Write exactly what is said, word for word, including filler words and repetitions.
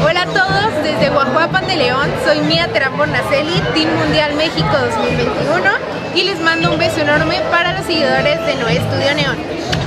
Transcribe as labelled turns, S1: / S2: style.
S1: Hola a todos, desde Guajuapan de León, soy Mía Terambor Naceli, Team Mundial México dos mil veintiuno, y les mando un beso enorme para los seguidores de Noé Estudio Neón.